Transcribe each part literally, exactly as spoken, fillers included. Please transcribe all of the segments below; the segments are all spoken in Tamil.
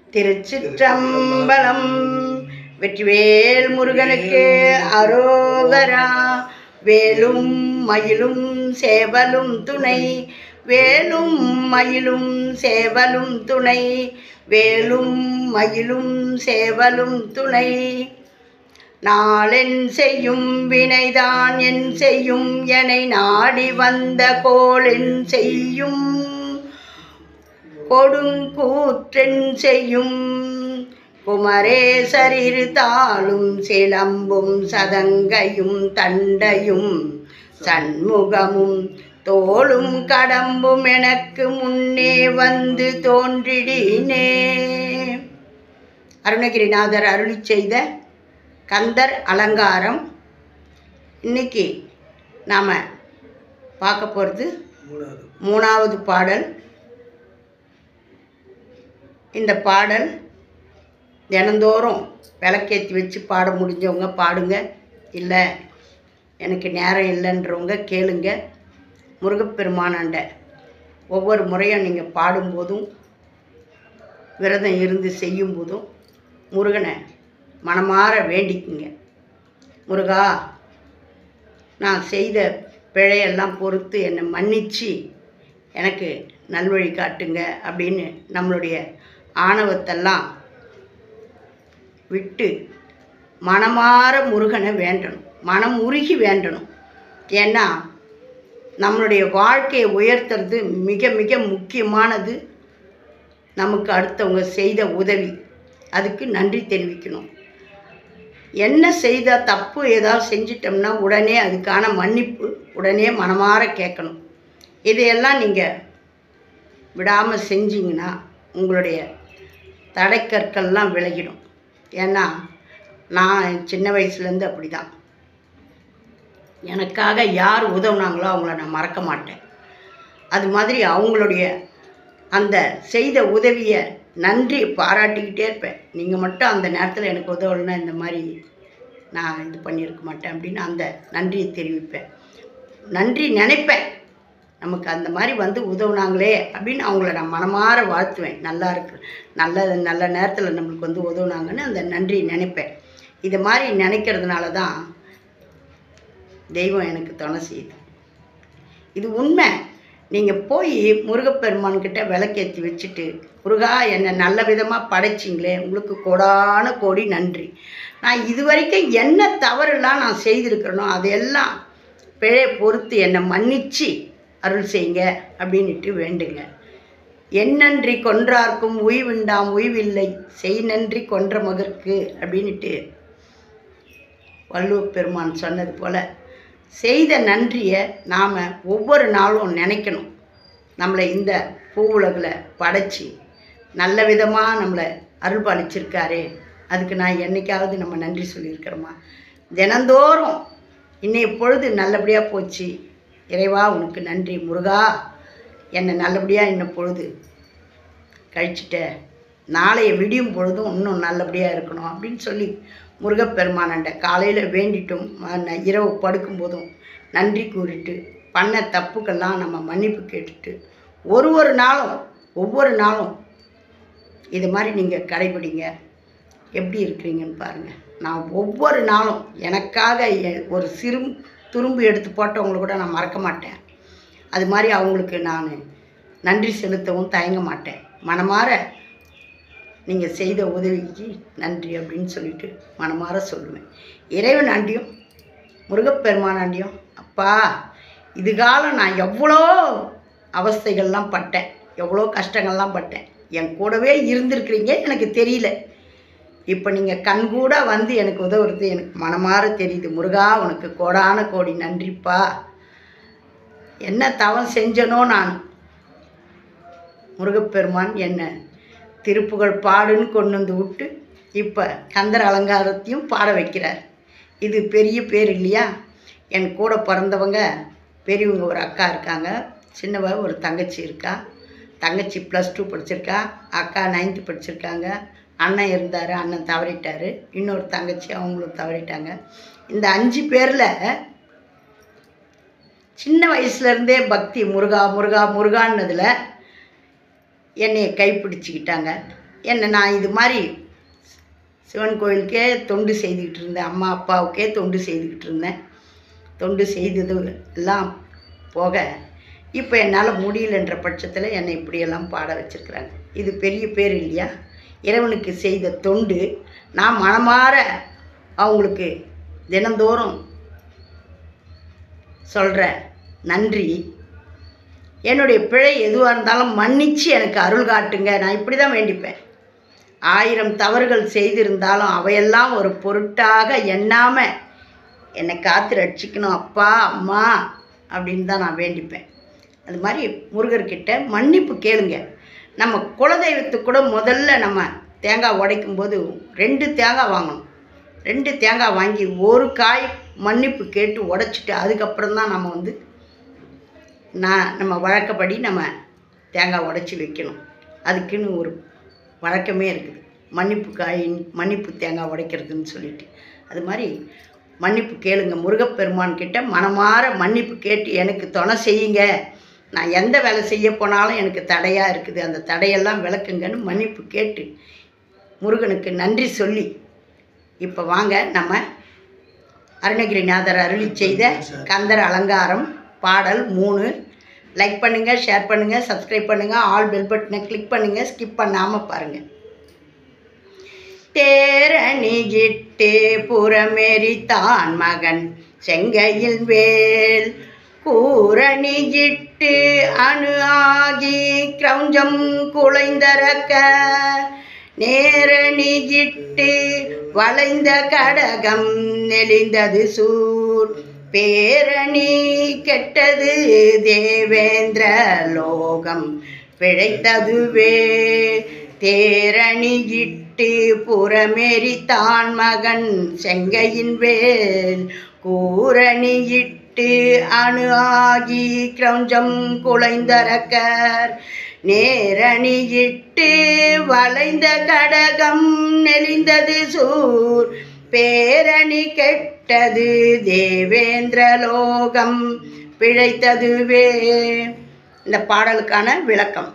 திருச்சிற்றம்பலம். வெற்றிவேல் முருகனுக்கு அரோகரா. வேலும் மயிலும் சேவலும் துணை, வேலும் மயிலும் சேவலும் துணை, வேலும் மயிலும் சேவலும் துணை. நாளென் செய்யும் வினைதான் என் செய்யும் எனை நாடி வந்த கோளென் செய்யும் கொடுங்கூற்றென் செய்யும். குமரேசரிரு தாளும் சிலம்பும் சதங்கையும் தண்டையும் சண்முகமும் தோளும் கடம்பும் எனக்கு முன்னே வந்து தோன்றிடினே. அருணகிரிநாதர் அருளி செய்த கந்தர் அலங்காரம். இன்னைக்கு நாம் பார்க்க போகிறது மூணாவது பாடல். இந்த பாடல் தினந்தோறும் விளக்கேற்றி வச்சு பாட முடிஞ்சவங்க பாடுங்க, இல்லை எனக்கு நேரம் இல்லைன்றவங்க கேளுங்க. முருகப்பெருமானாண்ட ஒவ்வொரு முறையும் நீங்கள் பாடும்போதும் விரதம் இருந்து செய்யும்போதும் முருகனை மனமாற வேண்டிக்குங்க. முருகா, நான் செய்த பிழையெல்லாம் பொறுத்து என்னை மன்னிச்சு எனக்கு நல்வழி காட்டுங்க அப்படின்னு நம்மளுடைய ஆணவத்தெல்லாம் விட்டு மனமாற முருகனை வேண்டணும், மனம் உருகி வேண்டணும். ஏன்னா நம்மளுடைய வாழ்க்கையை உயர்த்துறது மிக மிக முக்கியமானது. நமக்கு அடுத்தவங்க செய்த உதவி, அதுக்கு நன்றி தெரிவிக்கணும். என்ன செய்தால் தப்பு ஏதாவது செஞ்சிட்டோம்னா உடனே அதுக்கான மன்னிப்பு உடனே மனமாற கேட்கணும். இதையெல்லாம் நீங்கள் விடாமல் செஞ்சிங்கன்னா உங்களுடைய தடைக்கற்கள்லாம் விலகிடும். ஏன்னா நான் சின்ன வயசுலேருந்து அப்படி தான். எனக்காக யார் உதவுனாங்களோ அவங்கள நான் மறக்க மாட்டேன். அது மாதிரி அவங்களுடைய அந்த செய்த உதவியை நன்றி பாராட்டிக்கிட்டே இருப்பேன். நீங்கள் மட்டும் அந்த நேரத்தில் எனக்கு உதவலைன்னா இந்த மாதிரி நான் இது பண்ணியிருக்க மாட்டேன் அப்படின்னு அந்த நன்றியை தெரிவிப்பேன். நன்றி நினைப்பேன், நமக்கு அந்த மாதிரி வந்து உதவுனாங்களே அப்படின்னு அவங்கள நான் மனமாற வாழ்த்துவேன். நல்லா இருக்கு, நல்ல நல்ல நேரத்தில் நம்மளுக்கு வந்து உதவுனாங்கன்னு அந்த நன்றி நினைப்பேன். இது மாதிரி நினைக்கிறதுனால தான் தெய்வம் எனக்கு துணை செய்யுது. இது உண்மை. நீங்கள் போய் முருகப்பெருமான்கிட்ட விளக்கேற்றி வச்சுட்டு, முருகா என்னை நல்ல விதமாக படைச்சிங்களே, உங்களுக்கு கோடான கோடி நன்றி. நான் இது வரைக்கும் என்ன தவறுலாம் நான் செய்திருக்கிறேனோ அதையெல்லாம் பிழை பொறுத்து என்னை மன்னிச்சு அருள் செய்யுங்க அப்படின்ட்டு வேண்டுங்க. என் நன்றி கொன்றார்க்கும் உய்வுண்டாம் உய்வில்லை, செய் நன்றி கொன்ற மகற்கு அப்படின்ட்டு வள்ளுவ பெருமான் சொன்னது போல் செய்த நன்றியை நாம் ஒவ்வொரு நாளும் நினைக்கணும். நம்மளை இந்த பூவுலகில் படைச்சி நல்ல விதமாக நம்மளை அருள் பாலிச்சிருக்காரு, அதுக்கு நான் என்றைக்காவது நம்ம நன்றி சொல்லியிருக்கிறோமா? தினந்தோறும் இன்னைய பொழுது நல்லபடியாக போச்சு, இறைவா உனக்கு நன்றி, முருகா என்னை நல்லபடியாக இன்னும் பொழுது கழிச்சிட்ட, நாளைய விடியும் பொழுதும் இன்னும் நல்லபடியாக இருக்கணும் அப்படின்னு சொல்லி முருகப்பெருமானண்ட காலையில் வேண்டிட்டும் இரவு படுக்கும்போதும் நன்றி கூறிட்டு பண்ண தப்புக்கெல்லாம் நம்ம மன்னிப்பு கேட்டுட்டு ஒரு ஒரு நாளும் ஒவ்வொரு நாளும் இது மாதிரி நீங்கள் கடைபிடிங்க. எப்படி இருக்கிறீங்கன்னு பாருங்கள். நான் ஒவ்வொரு நாளும் எனக்காக ஒரு சிறு துரும்பு எடுத்து போட்டவங்களை கூட நான் மறக்க மாட்டேன். அது மாதிரி அவங்களுக்கு நான் நன்றி செலுத்தவும் தயங்க மாட்டேன். மனமாற நீங்கள் செய்த உதவிக்கு நன்றி அப்படின்னு சொல்லிட்டு மனமாற சொல்லுவேன். இறைவன் ஆண்டியும் முருகப்பெருமான் ஆண்டியும், அப்பா இது காலம் நான் எவ்வளோ அவஸ்தைகள்லாம் பட்டேன், எவ்வளோ கஷ்டங்கள்லாம் பட்டேன், என் கூடவே இருந்திருக்கிறீங்க, எனக்கு தெரியல. இப்போ நீங்கள் கண்கூட வந்து எனக்கு உதவுறது எனக்கு மனமாற தெரியுது. முருகா உனக்கு கோடான கோடி நன்றிப்பா. என்ன தவம் செஞ்சனோ நான், முருகப்பெருமான் என்னை திருப்புகழ் பாடுன்னு கொண்டு வந்து விட்டு இப்போ கந்தர் அலங்காரத்தையும் பாட வைக்கிறார். இது பெரிய பேர் இல்லையா? என் கூட பிறந்தவங்க பெரியவங்க ஒரு அக்கா இருக்காங்க, சின்னவ ஒரு தங்கச்சி இருக்கா. தங்கச்சி ப்ளஸ் டூ படிச்சிருக்கா, அக்கா நைன்த்து படிச்சிருக்காங்க, அண்ணன் இருந்தார், அண்ணன் தவறிட்டார், இன்னொரு தங்கச்சி அவங்களும் தவறிட்டாங்க. இந்த அஞ்சு பேரில் சின்ன வயசுலேருந்தே பக்தி முருகா முருகா முருகான்னதில் என்னையை கைப்பிடிச்சிக்கிட்டாங்க. என்ன நான் இது மாதிரி சிவன் கோயிலுக்கே தொண்டு செய்துக்கிட்டு இருந்தேன், அம்மா அப்பாவுக்கே தொண்டு செய்துக்கிட்டு இருந்தேன். தொண்டு செய்தது எல்லாம் போக இப்போ என்னால் முடியலன்ற பட்சத்தில் என்னை இப்படியெல்லாம் பாட வச்சுருக்குறாங்க. இது பெரிய பேர் இல்லையா? இறைவனுக்கு செய்த தொண்டு நான் மனமாற அவங்களுக்கு தினந்தோறும் சொல்கிற நன்றி. என்னுடைய பிழை எதுவாக இருந்தாலும் மன்னித்து எனக்கு அருள் காட்டுங்க, நான் இப்படி தான் வேண்டிப்பேன். ஆயிரம் தவறுகள் செய்திருந்தாலும் அவையெல்லாம் ஒரு பொருட்டாக எண்ணாமல் என்னை காத்து ரட்சிக்கணும் அப்பா அம்மா அப்படின்னு தான் நான் வேண்டிப்பேன். அது மாதிரி முருகர்கிட்ட மன்னிப்பு கேளுங்க. நம்ம குலதெய்வத்துக்கு கூட முதல்ல நம்ம தேங்காய் உடைக்கும் போது ரெண்டு தேங்காய் வாங்கணும். ரெண்டு தேங்காய் வாங்கி ஒரு காய் மன்னிப்பு கேட்டு உடைச்சிட்டு அதுக்கப்புறம் தான் நம்ம வந்து நான் நம்ம வழக்கப்படி நம்ம தேங்காய் உடைச்சி வைக்கணும். அதுக்குன்னு ஒரு வழக்கமே இருக்குது, மன்னிப்பு காய் மன்னிப்பு தேங்காய் உடைக்கிறதுன்னு சொல்லிட்டு. அது மாதிரி மன்னிப்பு கேளுங்க. முருகப்பெருமான் கிட்ட மனமாற மன்னிப்பு கேட்டு எனக்கு துணை செய்யுங்க, நான் எந்த வேலை செய்ய போனாலும் எனக்கு தடையாக இருக்குது, அந்த தடையெல்லாம் விளக்குங்கன்னு மன்னிப்பு கேட்டு முருகனுக்கு நன்றி சொல்லி இப்போ வாங்க நம்ம அருணகிரிநாதர் அருளி செய்த கந்தர் அலங்காரம் பாடல் மூணு. லைக் பண்ணுங்கள், ஷேர் பண்ணுங்கள், சப்ஸ்கிரைப் பண்ணுங்கள், ஆல் பெல் பட்டனை கிளிக் பண்ணுங்கள், ஸ்கிப் பண்ணாமல் பாருங்கள். தேரணியிட்டு புறமெரித்தான் மகன் செங்கையில் வேல், கூரணியிட்டு அணு ஆகி கிரௌஞ்சம் குலைந்தரக்க, நேரணியிட்டு வளைந்த கடகம் நெளிந்தது சூர், பேரணி கெட்டது தேவேந்திர லோகம் பிழைத்ததுவே, தேரணியிட்டு புறமெரித்தான் மகன் செங்கையின் வேல், கூரணியிட்டு அணு ஆகி கிரௌஞ்சம் குலைந்தரக்கர், நேரணியிட்டு வளைந்த கடகம் நெளிந்தது சூர், பேரணி கெட்டது தேவேந்திர லோகம் பிழைத்ததுவே. இந்த பாடலுக்கான விளக்கம்: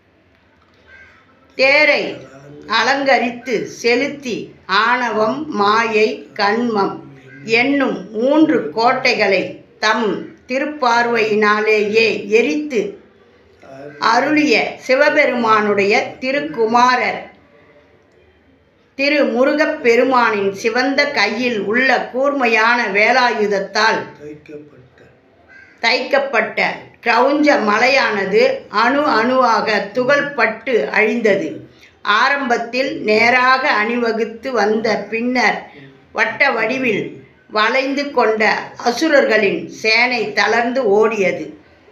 தேரை அலங்கரித்து செலுத்தி ஆணவம் மாயை கண்மம் என்னும் மூன்று கோட்டைகளை தம் திருப்பார்வையினாலேயே எரித்து அருளிய சிவபெருமானுடைய திருக்குமாரர் திரு முருகப்பெருமானின் சிவந்த கையில் உள்ள கூர்மையான வேலாயுதத்தால் தைக்கப்பட்ட கிரௌஞ்ச மலையானது அணு அணுவாக துகள்பட்டு அழிந்தது. ஆரம்பத்தில் நேராக அணிவகுத்து வந்த பின்னர் வட்ட வடிவில் வளைந்து கொண்ட அசுரர்களின் சேனை தளர்ந்து ஓடியது.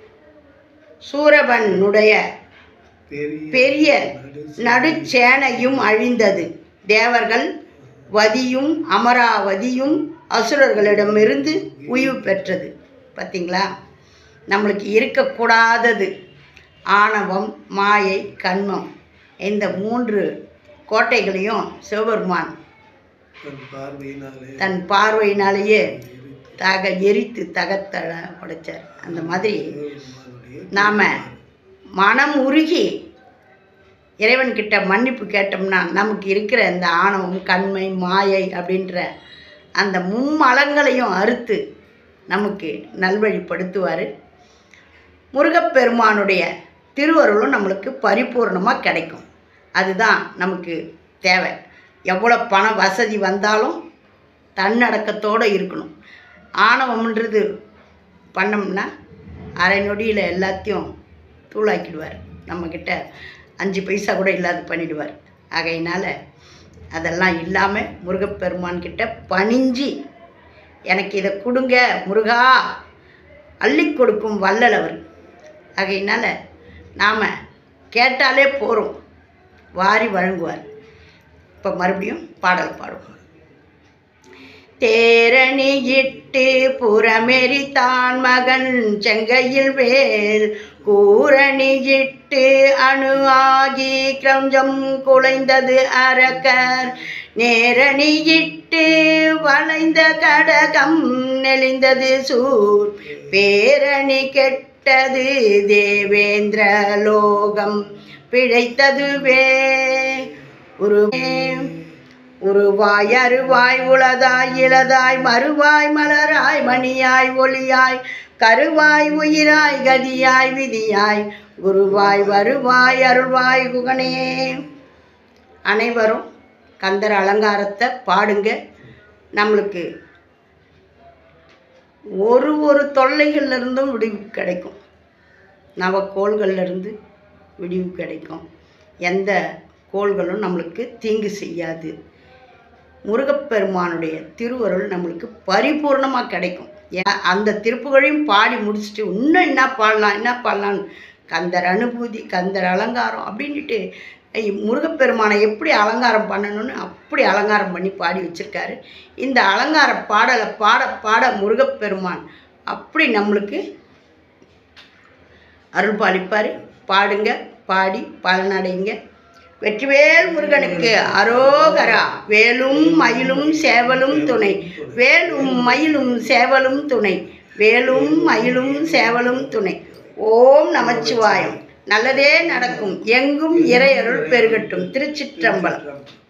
சூரபனுடைய பெரிய நடுச்சேனையும் அழிந்தது. தேவர்கள் வதியும் அமராவதியும் அசுரர்களிடமிருந்து உய்வு பெற்றது. பார்த்தீங்களா? நம்மளுக்கு இருக்கக்கூடாதது ஆணவம் மாயை கண்மம், இந்த மூன்று கோட்டைகளையும் சிவபெருமான் தன் பார்வையினாலேயே தக எரித்து தகத்தட உடைச்சார். அந்த மாதிரி நாம் மனம் உருகி இறைவன்கிட்ட மன்னிப்பு கேட்டோம்னா நமக்கு இருக்கிற இந்த ஆணவம் கண்மை மாயை அப்படின்ற அந்த மும்மலங்களையும் அறுத்து நமக்கு நல்வழிப்படுத்துவார். முருகப்பெருமானுடைய திருவருளும் நம்மளுக்கு பரிபூர்ணமாக கிடைக்கும். அதுதான் நமக்கு தேவை. எவ்வளோ பண வசதி வந்தாலும் தன்னடக்கத்தோடு இருக்கணும். ஆணவம்ன்றது பண்ணோம்னா அரை நொடியில் எல்லாத்தையும் தூளாக்கிடுவார். நம்மக்கிட்ட அஞ்சு பைசா கூட இல்லாத பண்ணிடுவார். ஆகையினால் அதெல்லாம் இல்லாமல் முருகப்பெருமான்கிட்ட பணிஞ்சு எனக்கு இதை கொடுங்க முருகா அள்ளி கொடுக்கும் வள்ளல் அவர். ஆகையினால் நாம் கேட்டாலே போகிறோம், வாரி வழங்குவார். இப்போ மறுபடியும் பாடல் பாடுவோம். தேரணியிட்டு புறமெரித்தான் மகன் செங்கையில் வேல், கூரணியிட்டு அணு ஆகி கிரௌஞ்சம் குலைந்தது அரக்கர், நேரணியிட்டு வளைந்த கடகம் நெளிந்தது சூர், பேரணி கெட்டது தேவேந்திர லோகம் பிழைத்ததுவே. ஒரு உருவாய் அருவாய் உளதாய் இளதாய் மறுவாய் மலராய் மணியாய் ஒளியாய் கருவாய் உயிராய் கதியாய் விதியாய் குருவாய் வருவாய் அருள்வாய் குகனே. அனைவரும் கந்தர் அலங்காரத்தை பாடுங்க. நம்மளுக்கு ஒரு ஒரு தொல்லைகள்லேருந்தும் விடிவு கிடைக்கும். நவக்கோள்கள்லேருந்து விடிவு கிடைக்கும். எந்த கோள்களும் நம்மளுக்கு தீங்கு செய்யாது. முருகப்பெருமானுடைய திருவருள் நம்மளுக்கு பரிபூர்ணமாக கிடைக்கும். ஏன் அந்த திருப்புகழையும் பாடி முடிச்சுட்டு இன்னும் என்ன பாடலாம் என்ன பாடலான்னு கந்தர் அனுபூதி கந்தர் அலங்காரம் அப்படின்ட்டு முருகப்பெருமானை எப்படி அலங்காரம் பண்ணணும்னு அப்படி அலங்காரம் பண்ணி பாடி வச்சுருக்காரு. இந்த அலங்கார பாடலை பாட பாட முருகப்பெருமான் அப்படி நம்மளுக்கு அருள் பாலிப்பார். பாடுங்க, பாடி பலனடைங்க. வெற்றிவேல் முருகனுக்கு அரோகரா. வேலும் மயிலும் சேவலும் துணை, வேலும் மயிலும் சேவலும் துணை, வேலும் மயிலும் சேவலும் துணை. ஓம் நமச்சிவாயம். நல்லதே நடக்கும். எங்கும் இறையருள் பெருகட்டும். திருச்சிற்றம்பலம்.